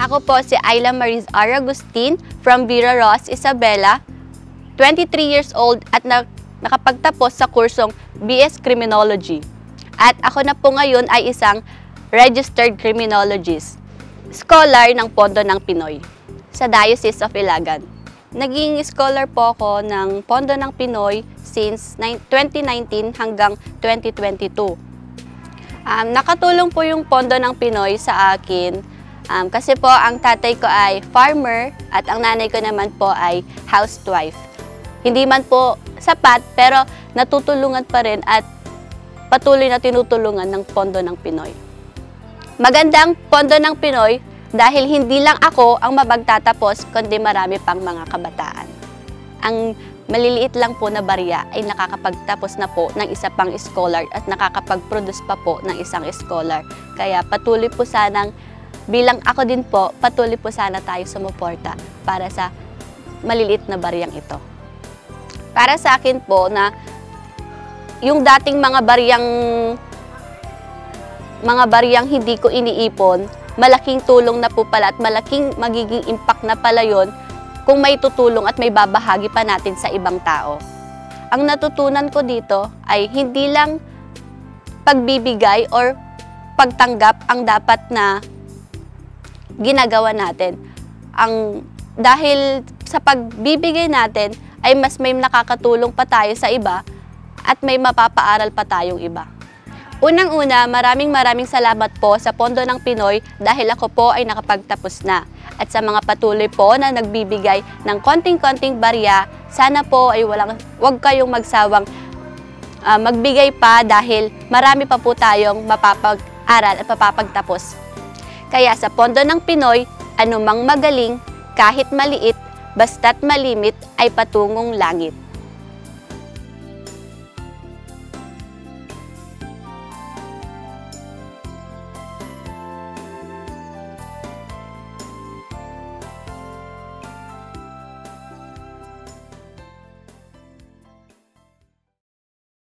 Ako po si Ayla Mariz R. Agustin from Vera Ross, Isabela, 23 years old at nakapagtapos sa kursong BS Criminology. At ako na po ngayon ay isang registered criminologist, scholar ng Pondo ng Pinoy sa Diocese of Ilagan. Naging scholar po ako ng Pondo ng Pinoy since 2019 hanggang 2022. Nakatulong po yung Pondo ng Pinoy sa akin kasi po ang tatay ko ay farmer at ang nanay ko naman po ay housewife. Hindi man po sapat pero natutulungan pa rin at patuloy na tinutulungan ng Pondo ng Pinoy. Magandang Pondo ng Pinoy dahil hindi lang ako ang mapagtatapos kundi marami pang mga kabataan. Ang maliliit lang po na barya ay nakakapagtapos na po ng isa pang scholar at nakakapag-produce pa po ng isang scholar. Kaya patuloy po sanang, bilang ako din po, patuloy po sana tayo sumuporta para sa maliliit na baryang ito. Para sa akin po na yung dating mga baryang hindi ko iniipon, malaking tulong na po pala at malaking magiging impact na pala yun kung may tutulong at may babahagi pa natin sa ibang tao. Ang natutunan ko dito ay hindi lang pagbibigay or pagtanggap ang dapat na ginagawa natin. Dahil sa pagbibigay natin ay mas may nakakatulong pa tayo sa iba at may mapapaaral pa tayong iba. Unang-una, maraming salamat po sa Pondo ng Pinoy dahil ako po ay nakapagtapos na. At sa mga patuloy po na nagbibigay ng konting-konting barya, sana po ay wag kayong magsawang magbigay pa dahil marami pa po tayong mapapag-aral at mapapagtapos. Kaya sa Pondo ng Pinoy, anumang magaling, kahit maliit, basta't malimit ay patungong langit.